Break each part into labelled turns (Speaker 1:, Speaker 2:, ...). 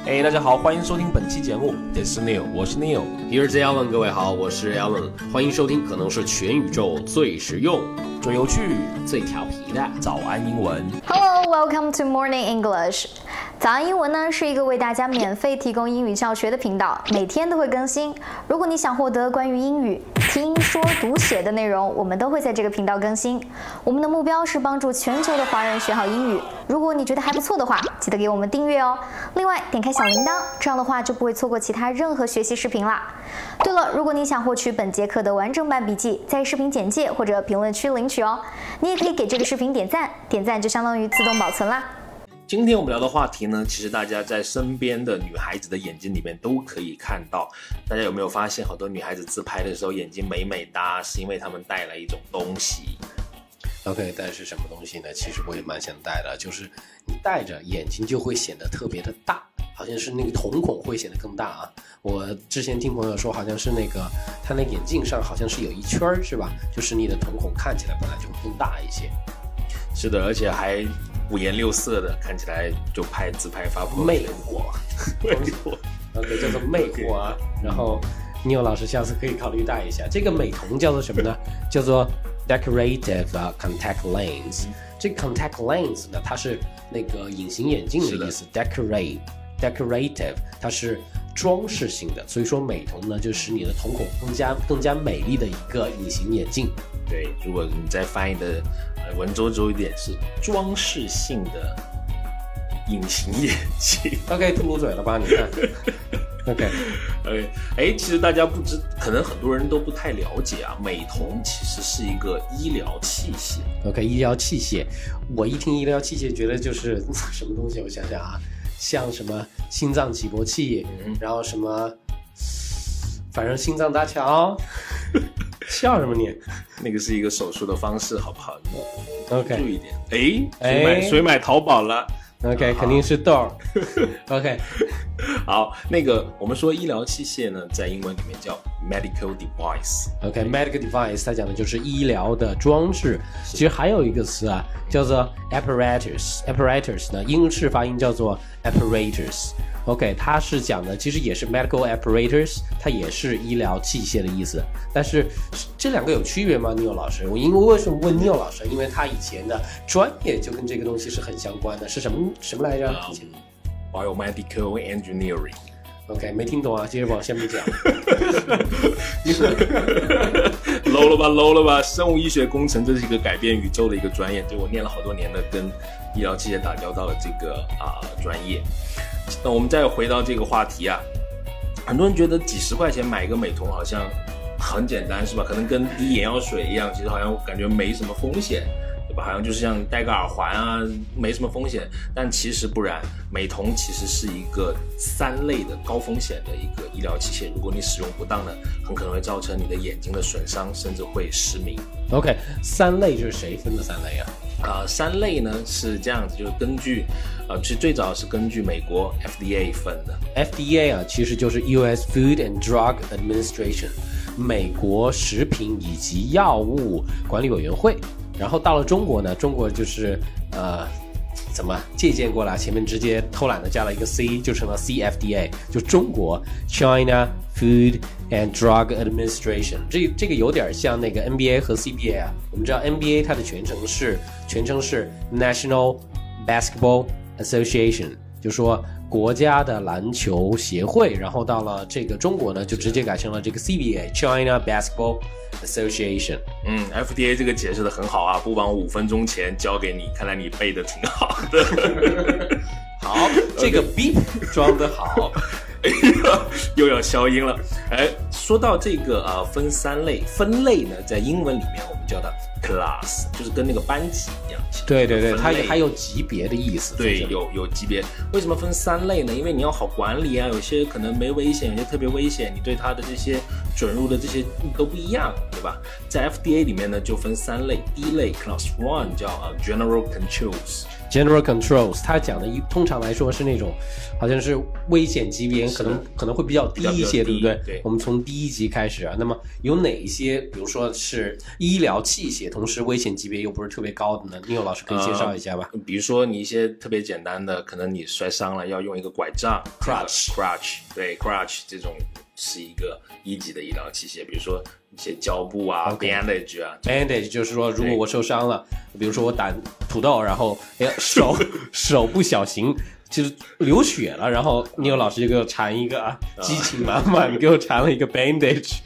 Speaker 1: 哎，大家好，欢迎收听本期节目。This is Neil， 我是 Neil。Here's
Speaker 2: Alan， 各位好，我是 Alan， 欢迎收听可能是全宇宙最实用、
Speaker 1: 最有趣、
Speaker 2: 最调皮的
Speaker 1: 早安英文。
Speaker 3: Hello, welcome to Morning English。早安英文呢是一个为大家免费提供英语教学的频道，每天都会更新。如果你想获得关于英语听说读写的内容，我们都会在这个频道更新。我们的目标是帮助全球的华人学好英语。如果你觉得还不错的话，记得给我们订阅哦。另外，点开小铃铛，这样的话就不会错过其他任何学习视频啦。对了，如果你想获取本节课的完整版笔记，在视频简介或者评论区领取哦。你也可以给这个视频点赞，点赞就相当于自动保存啦。
Speaker 1: 今天我们聊的话题呢，其实大家在身边的女孩子的眼睛里面都可以看到。大家有没有发现，好多女孩子自拍的时候眼睛美美哒，是因为她们带了一种东西。
Speaker 2: OK， 但是什么东西呢？其实我也蛮想戴的，就是你戴着眼睛就会显得特别的大，好像是那个瞳孔会显得更大啊。我之前听朋友说，好像是那个他那眼镜上好像是有一圈是吧？就是你的瞳孔看起来本来就会更大一些。
Speaker 1: 是的，而且还五颜六色的，看起来就拍自拍发布
Speaker 2: 魅惑，魅惑 ，OK， 叫做魅惑啊。然后Neil老师下次可以考虑戴一下。这个美瞳叫做什么呢？叫做 decorative contact lens。这个 contact lens 呢，它是那个隐形眼镜的意思。decorative， 它是装饰性的，所以说美瞳呢，就使你的瞳孔更加美丽的一个隐形眼镜。
Speaker 1: 对，如果你再翻译的文绉一点，是装饰性的隐形眼镜。
Speaker 2: OK， 吐露嘴了吧？你看。OK，
Speaker 1: 哎，其实大家可能很多人都不太了解啊，美瞳其实是一个医疗器械。
Speaker 2: OK， 医疗器械，我一听医疗器械，觉得就是什么东西？我想想啊，像什么心脏起搏器，然后什么，反正心脏搭桥。笑什么你？
Speaker 1: 那个是一个手术的方式，好不好？
Speaker 2: OK，
Speaker 1: 注意点。谁买淘宝了？
Speaker 2: OK， 肯定是豆。OK，
Speaker 1: 好，那个我们说医疗器械呢，在英文里面叫 medical device。OK，medical
Speaker 2: device 它讲的就是医疗的装置。其实还有一个词啊，叫做 apparatus。apparatus 呢，英式发音叫做 apparatus。OK， 它是讲的，其实也是 medical apparatus， 它也是医疗器械的意思。但是这两个有区别吗？Neil老师，我为什么问 Neil老师？因为他以前的专业就跟这个东西是很相关的，是什么来着
Speaker 1: ？Biomedical engineering。OK，
Speaker 2: 没听懂啊，接着往下面讲。
Speaker 1: low 了吧！生物医学工程这是一个改变宇宙的一个专业，就我念了好多年的跟医疗器械打交道的这个专业。那我们再回到这个话题啊，很多人觉得几十块钱买一个美瞳好像很简单是吧？可能跟滴眼药水一样，其实好像感觉没什么风险，对吧？好像就是像戴个耳环啊，没什么风险。但其实不然，美瞳其实是一个3类的高风险的一个医疗器械，如果你使用不当呢，很可能会造成你的眼睛的损伤，甚至会失明。
Speaker 2: OK， 3类是谁分的3类啊
Speaker 1: ？3类呢是这样子，就是根据其实最早是根据美国 FDA 分的。
Speaker 2: FDA 啊，其实就是 US Food and Drug Administration， 美国食品以及药物管理委员会。然后到了中国呢，中国就是怎么借鉴过来，前面直接偷懒的加了一个 C， 就成了 CFDA， 就中国 China Food and Drug Administration。这个有点像那个 NBA 和 CBA 啊。我们知道 NBA 它的全称是 National Basketball Association， 就说国家的篮球协会。然后到了这个中国呢，就直接改成了这个 CBA China Basketball Association。
Speaker 1: FDA 这个解释的很好啊，不枉5分钟前教给你，看来你背的挺好的。
Speaker 2: 好，这个 beep 装得好。
Speaker 1: 又要消音了。说到这个分3类，分类呢，在英文里面我们叫它 class， 就是跟那个班级一样。
Speaker 2: 对，它还有级别的意思。
Speaker 1: 对，有级别。为什么分3类呢？因为你要好管理啊，有些可能没危险，有些特别危险，你对它的这些准入的这些都不一样，对吧？在 FDA 里面呢，就分3类。第一类 Class 1叫General Controls，
Speaker 2: General Controls， 它讲的通常来说是那种好像是危险级别可能会比较低一些，对不对？
Speaker 1: 对，
Speaker 2: 我们从第1级开始啊。那么有哪一些，比如说是医疗器械，同时危险级别又不是特别高的呢？Neil老师可以介绍一下吧。
Speaker 1: 比如说你一些特别简单的，可能你摔伤了要用一个拐杖 crutch， 对 crutch 这种是一个1级的医疗器械，比如说一些胶布啊、bandage 啊。
Speaker 2: bandage 就是说，如果我受伤了，比如说我打土豆，然后手不小心就是流血了，然后Neil老师就给我缠一个激情满满，给我缠了一个 bandage。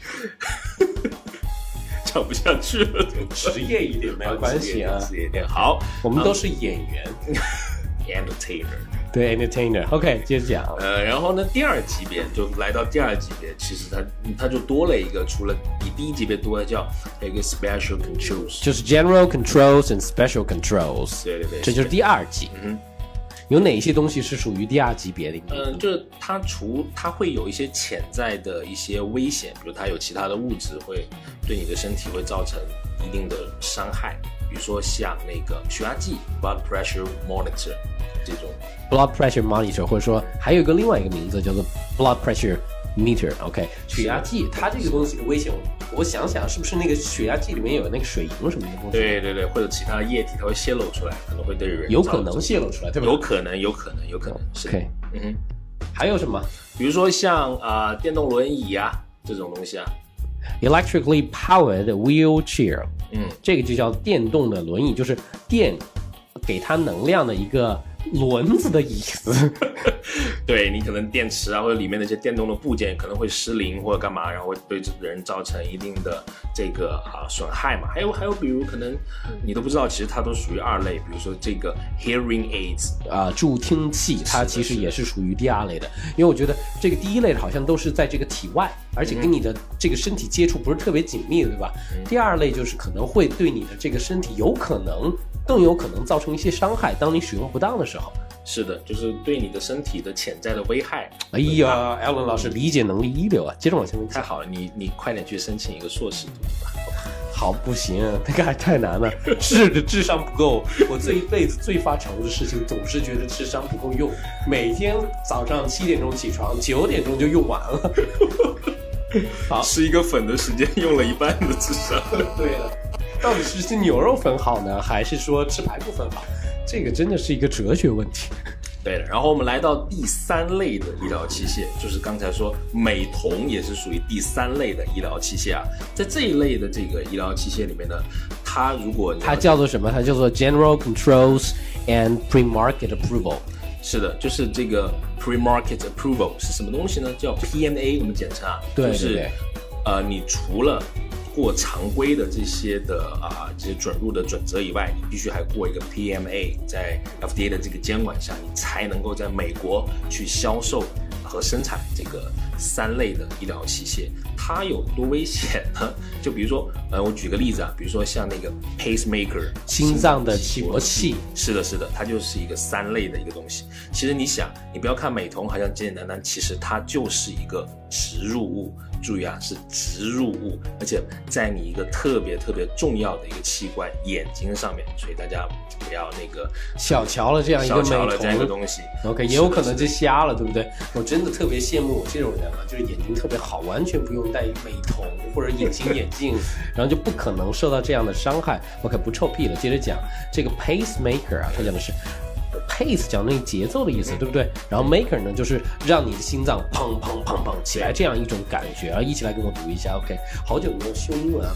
Speaker 1: 讲不下去了，
Speaker 2: 职业一点没有关系啊，
Speaker 1: 职业一点好，
Speaker 2: 我们都是演员
Speaker 1: ，entertainer，
Speaker 2: 对 entertainer。OK， 接着讲。
Speaker 1: 然后呢，第2级别就来到第2级别，其实它就多了一个，除了比第1级别多的叫一个 special controls，
Speaker 2: 就是 general controls and special controls。
Speaker 1: 对，
Speaker 2: 这就是第2级。有哪些东西是属于第2级别的？
Speaker 1: 就是它会有一些潜在的一些危险，比如它有其他的物质会对你的身体会造成一定的伤害，比如说像那个血压计 blood pressure monitor 这种
Speaker 2: blood pressure monitor， 或者说还有另外一个名字叫做 blood pressure meter。OK， 血压计，它这个东西的危险，我想想是不是那个血压计里面有那个水银什么的东西？
Speaker 1: 对，或者其他的液体它会泄露出来，可能会对人
Speaker 2: 有可能泄露出来，对吧？
Speaker 1: 有可能是。
Speaker 2: OK， 还有什么？
Speaker 1: 比如说像电动轮椅啊这种东西啊
Speaker 2: ，electrically powered wheelchair， 这个就叫电动的轮椅，就是电给它能量的一个轮子的椅子。
Speaker 1: 对，你可能电池啊或者里面的一些电动的部件可能会失灵或者干嘛，然后会对人造成一定的这个损害嘛。还有比如可能你都不知道，其实它都属于2类，比如说这个 hearing aids
Speaker 2: 助听器，它其实也是属于第2类的。因为我觉得这个第1类的好像都是在这个体外，而且跟你的这个身体接触不是特别紧密的，对吧？第2类就是可能会对你的这个身体更有可能造成一些伤害，当你使用不当的时候。
Speaker 1: 是的，就是对你的身体的潜在的危害。
Speaker 2: 哎呀 ，Alan 老师理解能力一流啊！接着往下面讲。
Speaker 1: 太好了，你快点去申请一个硕士读吧。
Speaker 2: 好，不行，那个还太难了，智商不够。我这一辈子最发愁的事情，总是觉得智商不够用。每天早上7点钟起床，9点钟就用完了。好，
Speaker 1: 吃一个粉的时间用了一半的智商。
Speaker 2: 对了，到底是吃牛肉粉好呢，还是说吃排骨粉好？这个真的是一个哲学问题。
Speaker 1: 对的，然后我们来到第3类的医疗器械，就是刚才说美瞳也是属于第3类的医疗器械啊。在这一类的这个医疗器械里面呢，它
Speaker 2: 叫做什么？它叫做 General Controls and Pre-Market Approval。
Speaker 1: 是的，就是这个 Pre-Market Approval 是什么东西呢？叫 PMA， 我们简称啊。
Speaker 2: 对，
Speaker 1: 就是你除了过常规的这些准入的准则以外，你必须还过一个 PMA， 在 FDA 的这个监管下，你才能够在美国去销售和生产这个3类的医疗器械。它有多危险呢？就比如说，我举个例子啊，比如说像那个 pacemaker
Speaker 2: 心脏的起搏器，
Speaker 1: 是的，它就是一个3类的一个东西。其实你想，你不要看美瞳好像简简单单，其实它就是一个植入物。注意啊，是植入物，而且在你一个特别重要的一个器官眼睛上面，所以大家不要那个
Speaker 2: 小瞧了这样一个美瞳
Speaker 1: 这样一个东西。
Speaker 2: OK， 也有可能就瞎了，对不对？我真的特别羡慕我这种人啊，就是眼睛特别好，完全不用戴美瞳或者隐形眼镜，然后就不可能受到这样的伤害。OK， 不臭屁了，接着讲这个 pacemaker 啊，它讲的是。pace 讲那个节奏的意思，对不对？然后 maker 呢，就是让你的心脏砰砰砰砰起来这样一种感觉啊！一起来跟我读一下 ，OK？ 好久没有修英文啊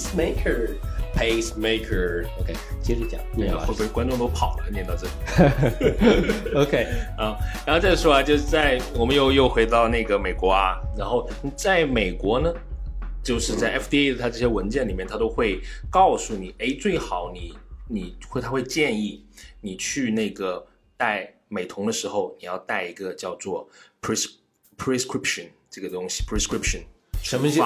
Speaker 2: ，pacemaker。OK， 接着讲。
Speaker 1: 会不会观众都跑了？念到这里
Speaker 2: ，OK
Speaker 1: 啊，然后再说啊，就是我们又回到那个美国啊，然后在美国呢，就是在 FDA 的它这些文件里面，它都会告诉你，最好他会建议你去那个戴美瞳的时候，你要带一个叫做 prescription 这个东西 prescription
Speaker 2: 什么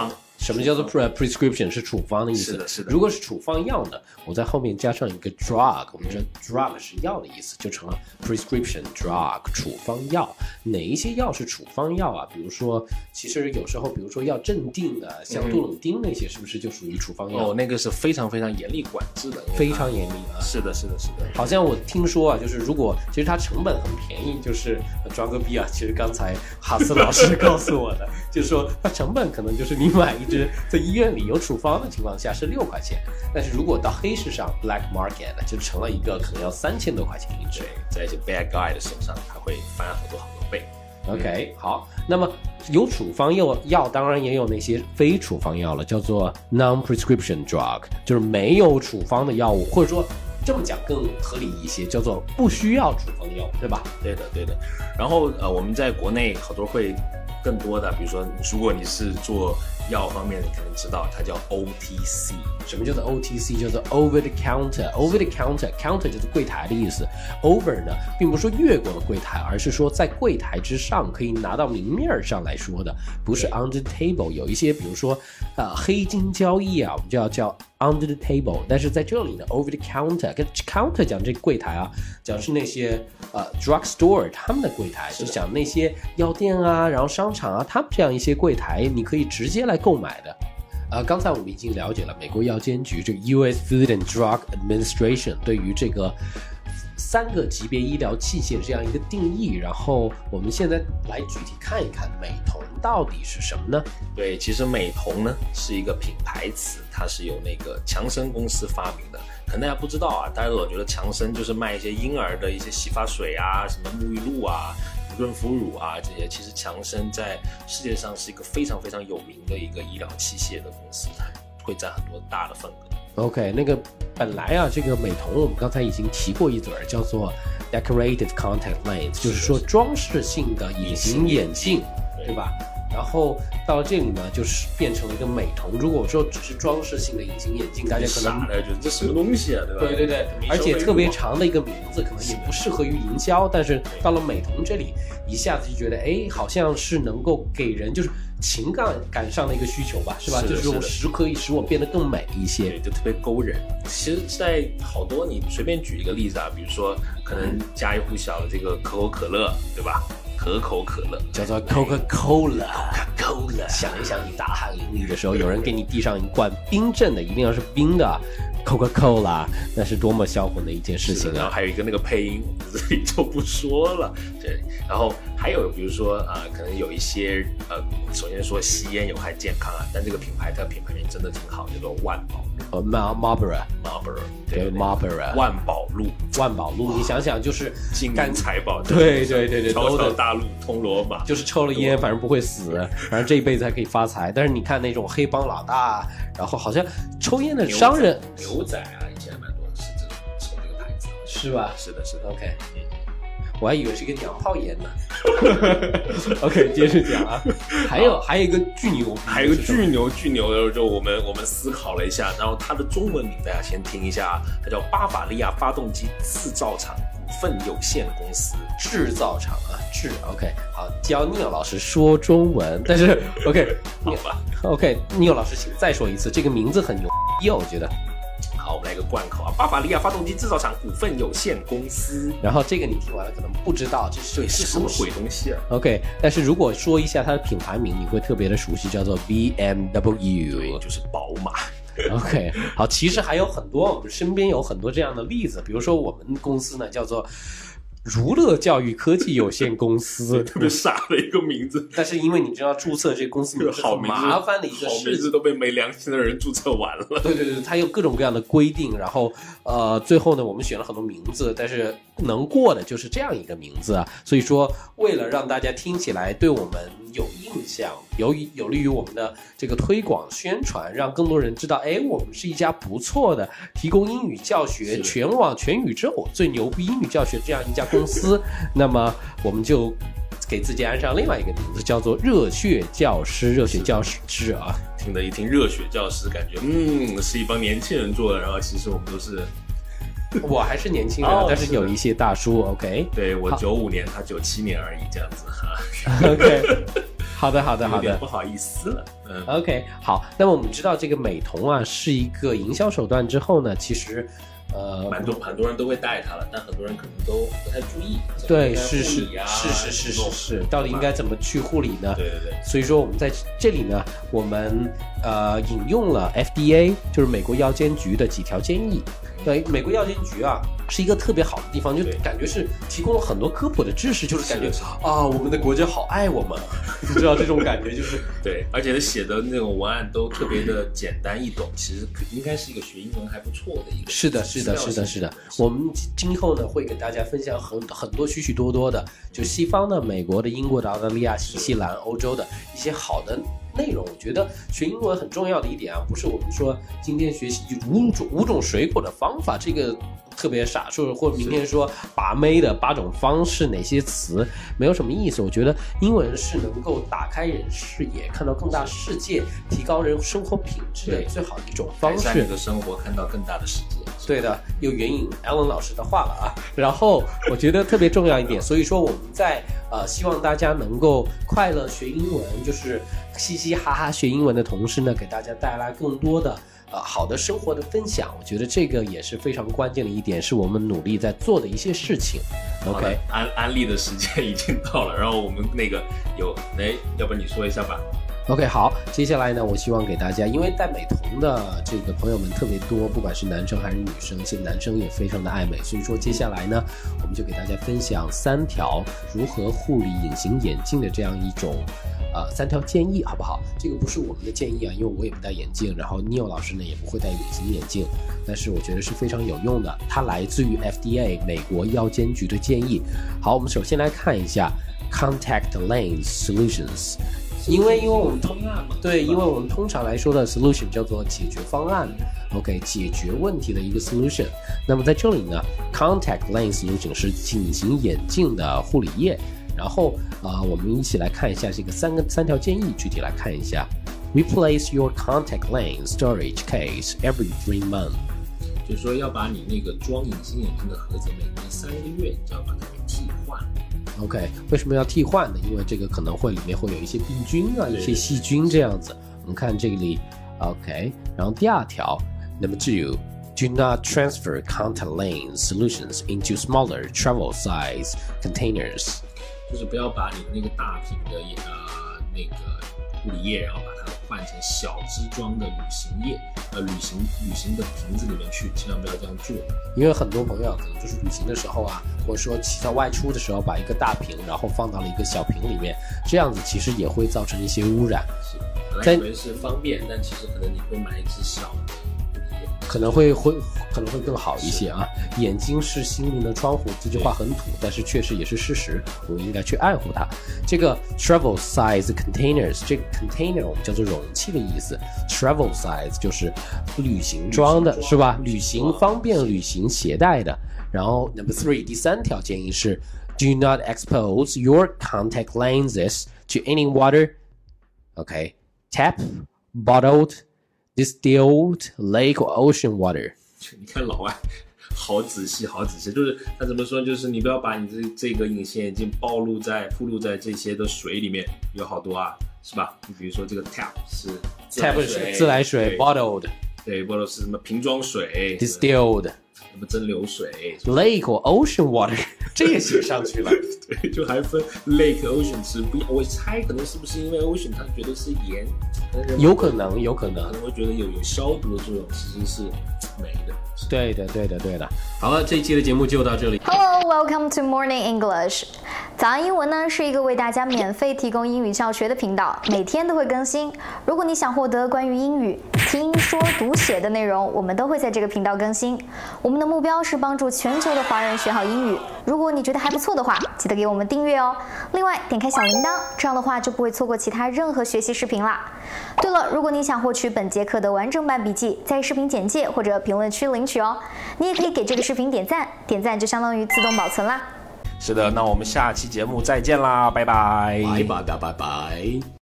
Speaker 2: 什么叫做 prescription 是处方的意思？
Speaker 1: 是的，是的。
Speaker 2: 如果是处方药呢，我在后面加上一个 drug， 我们知道 drug 是药的意思，就成了 prescription drug 处方药。哪一些药是处方药啊？比如说，其实有时候，比如说要镇定的，像杜冷丁那些，是不是就属于处方药？
Speaker 1: 哦，那个是非常非常严厉管制的，
Speaker 2: 非常严厉啊。
Speaker 1: 是的，是的，是的。
Speaker 2: 好像我听说啊，就是如果其实它成本很便宜，就是装个逼啊。其实刚才哈斯老师告诉我的，就是说它成本可能就是你买一支在医院里有处方的情况下是6块钱，但是如果到黑市上 black market 就成了一个可能要3000多块钱一支。
Speaker 1: 对，在一些 bad guy 的手上，它会翻好多倍。
Speaker 2: OK， 好，那么有处方药，当然也有那些非处方药了，叫做 non-prescription drug， 就是没有处方的药物，或者说这么讲更合理一些，叫做不需要处方的药物，对吧？
Speaker 1: 对的，对的。然后我们在国内好多会更多的，比如说如果你是做药方面，你可能知道它叫 OTC。
Speaker 2: 什么叫做 OTC？ 叫做 over the counter。over the counter 就是柜台的意思。over 呢，并不是说越过了柜台，而是说在柜台之上可以拿到明面上来说的，不是 under the table。有一些比如说黑金交易啊，我们就要叫 under the table。但是在这里呢 ，over the counter 跟 counter 讲这个柜台啊，讲是那些drug store 他们的柜台，是讲那些药店啊，然后商场啊，他们这样一些柜台，你可以直接来购买的。刚才我们已经了解了美国药监局这个 US Food and Drug Administration 对于这个3个级别医疗器械这样一个定义，然后我们现在来具体看一看美瞳到底是什么呢？
Speaker 1: 对，其实美瞳呢是一个品牌词，它是由那个强生公司发明的。可能大家不知道啊，大家都觉得强生就是卖一些婴儿的一些洗发水啊，什么沐浴露啊、润肤乳啊这些。其实强生在世界上是一个非常非常有名的一个医疗器械的公司，它会占很多大的份额。
Speaker 2: OK， 那个本来啊，这个美瞳我们刚才已经提过一嘴，叫做 decorative contact lens， 就是说装饰性的隐形眼镜，对吧？然后到了这里呢，就是变成了一个美瞳。如果说只是装饰性的隐形眼镜，大家可能
Speaker 1: 傻的觉得这什么东西啊，对吧？
Speaker 2: 对对对，而且特别长的一个名字，可能也不适合于营销。但是到了美瞳这里，一下子就觉得，哎，好像是能够给人就是情感上的一个需求吧，是吧？就是可以使我变得更美一些，
Speaker 1: 对，就特别勾人。其实，在好多你随便举一个例子啊，比如说可能家喻户晓的这个可口可乐，对吧？可口可乐
Speaker 2: 叫做 Coca-Cola。想一想，你大汗淋漓的时候，有人给你递上一罐冰镇的，一定要是冰的 Coca-Cola， 那是多么销魂的一件事情啊！
Speaker 1: 然后还有一个那个配音，我们这里就不说了。对，然后还有比如说可能有一些首先说吸烟有害健康啊，但这个品牌它品牌名真的挺好，叫做万宝路。
Speaker 2: Marlboro，
Speaker 1: 对
Speaker 2: Marlboro，
Speaker 1: 万宝路，
Speaker 2: 你想想就是
Speaker 1: 金银财宝，
Speaker 2: 对，
Speaker 1: 条条大路通罗马，
Speaker 2: 就是抽了烟反正不会死，反正这一辈子还可以发财。但是你看那种黑帮老大，然后好像抽烟的商人
Speaker 1: 牛仔啊，以前还蛮多是这种抽这个牌子，
Speaker 2: 是吧？
Speaker 1: 是的
Speaker 2: OK， 我还以为是个娘炮烟呢。OK， 接着讲啊，还有一个巨牛，
Speaker 1: 还有一个巨牛的，就我们思考了一下，然后它的中文名大家先听一下，它叫巴伐利亚发动机制造厂股份有限公司。
Speaker 2: 制造厂啊，OK， 好，教Neil老师说中文，但是 OK，
Speaker 1: 好吧
Speaker 2: ，OK，Neil老师请再说一次，这个名字很牛逼，我觉得。
Speaker 1: 好，我们来个贯口啊！巴伐利亚发动机制造厂股份有限公司。
Speaker 2: 然后这个你听完了可能不知道这是
Speaker 1: 什么鬼东西啊
Speaker 2: ？OK， 但是如果说一下它的品牌名，你会特别的熟悉，叫做 BMW，
Speaker 1: 对，就是宝马。
Speaker 2: OK， 好，其实还有很多，我们身边有很多这样的例子，比如说我们公司呢叫做如乐教育科技有限公司，
Speaker 1: 特别傻的一个名字。
Speaker 2: 但是因为你知道注册这个公司名是很麻烦的一个事情，
Speaker 1: 好名字都被没良心的人注册完了。
Speaker 2: 对，它有各种各样的规定，然后最后呢，我们选了很多名字，但是能过的就是这样一个名字啊。所以说，为了让大家听起来对我们有印象，有利于我们的这个推广宣传，让更多人知道，哎，我们是一家不错的提供英语教学全网全宇宙最牛逼英语教学这样一家公司，那么我们就给自己安上另外一个名字，叫做热血教师啊。
Speaker 1: 听得一听热血教师，感觉是一帮年轻人做的，然后其实我们都是。
Speaker 2: 我还是年轻人，但是有一些大叔 ，OK。
Speaker 1: 对，我95年，他97年而已，这样子哈。
Speaker 2: OK。 好的，
Speaker 1: 有点不好意思了。
Speaker 2: OK， 好，那么我们知道这个美瞳啊是一个营销手段之后呢，其实
Speaker 1: 很多人都会带它了，但很多人可能都不太注意。
Speaker 2: 对，是，到底应该怎么去护理呢？
Speaker 1: 对。
Speaker 2: 所以说我们在这里呢，我们引用了 FDA， 就是美国药监局的几条建议。对，美国药监局啊是一个特别好的地方，就感觉是提供了很多科普的知识，就是感觉啊，我们的国家好爱我们，你知道这种感觉就是
Speaker 1: 对，而且他写的那种文案都特别的简单易懂，其实应该是一个学英文还不错的一个。
Speaker 2: 是的。我们今后呢会给大家分享很多许许多多的，就西方的、美国的、英国的、澳大利亚、新西兰、欧洲的一些好的内容。我觉得学英文很重要的一点啊，不是我们说今天学习五种水果的方法，这个特别傻，或者明天说把妹的8种方式，哪些词没有什么意思。我觉得英文是能够打开人视野，看到更大世界，提高人生活品质的最好的一种方式。
Speaker 1: 改善你的生活，看到更大的世界。
Speaker 2: 对的，又援引 Alan 老师的话了啊。然后我觉得特别重要一点，所以说我们在希望大家能够快乐学英文，就是嘻嘻哈哈学英文的同时呢，给大家带来更多的好的生活的分享。我觉得这个也是非常关键的一点，是我们努力在做的一些事情。OK，
Speaker 1: 安利的时间已经到了，然后我们那个要不你说一下吧。
Speaker 2: OK， 好，接下来呢，我希望给大家，因为戴美瞳的这个朋友们特别多，不管是男生还是女生，现在男生也非常的爱美，所以说接下来呢，我们就给大家分享3条如何护理隐形眼镜的这样一种3条建议，好不好？这个不是我们的建议啊，因为我也不戴眼镜，然后 Neil 老师呢也不会戴隐形眼镜，但是我觉得是非常有用的，它来自于 FDA 美国药监局的建议。好，我们首先来看一下 Contact Lens Solutions。因为我们通常来说的 solution 叫做解决方案 ，OK， 解决问题的一个 solution。那么在这里呢 ，contact lens solution 是隐形眼镜的护理液。然后我们一起来看一下这个三条建议，具体来看一下。Replace your contact lens storage case every 3 months。
Speaker 1: 就是说要把你那个装隐形眼镜的盒子每隔3个月你就要把它给替换。
Speaker 2: OK， 为什么要替换呢？因为这个可能里面会有一些病菌啊，一些细菌这样子。我们看这里 ，OK。然后第2条 ，Number 2 ，Do not transfer contact lens solutions into smaller travel size containers。
Speaker 1: 就是不要把你那个大瓶的那个护理液，然后把它换成小支装的旅行液，旅行的瓶子里面去，千万不要这样做。
Speaker 2: 因为很多朋友可能就是旅行的时候啊，或者说骑到外出的时候，把一个大瓶，然后放到了一个小瓶里面，这样子其实也会造成一些污染。
Speaker 1: 是，本来以为是方便，但其实可能你会买一支小的护理液，
Speaker 2: 可能会更好一些啊。眼睛是心灵的窗户，这句话很土，但是确实也是事实，我们应该去爱护它。这个 travel size containers， 这个 container 我们叫做容器的意思 ，travel size 就是旅行装的，是吧？旅行方便旅行携带的。然后 Number 3， 第3条建议是 Do not expose your contact lenses to any water。OK， tap, bottled, distilled, lake or ocean water。
Speaker 1: 你看老外好仔细，就是他怎么说，就是你不要把你这个隐形眼镜暴露在这些的水里面，有好多啊，是吧？你比如说这个 tap 是
Speaker 2: 自来水 bottled，
Speaker 1: 对 bottled 是什么瓶装水
Speaker 2: ，distilled
Speaker 1: 什么蒸馏水
Speaker 2: ，lake or ocean water 这也写上去了。
Speaker 1: 对，就还分 lake ocean 是不一样。我猜可能是不是因为 ocean 他觉得是盐，
Speaker 2: 有可能
Speaker 1: 可能会觉得有消毒的作用，其实是美的。
Speaker 2: 对的。好了，这一期的节目就到这里。
Speaker 3: Hello, welcome to Morning English。早安英文呢是一个为大家免费提供英语教学的频道，每天都会更新。如果你想获得关于英语听说读写的内容，我们都会在这个频道更新。我们的目标是帮助全球的华人学好英语。如果你觉得还不错的话，记得给我们订阅哦。另外，点开小铃铛，这样的话就不会错过其他任何学习视频啦。对了，如果你想获取本节课的完整版笔记，在视频简介或者评论区领取哦。你也可以给这个视频点赞，点赞就相当于自动保存啦。
Speaker 1: 是的，那我们下期节目再见啦，拜拜。
Speaker 2: 拜拜。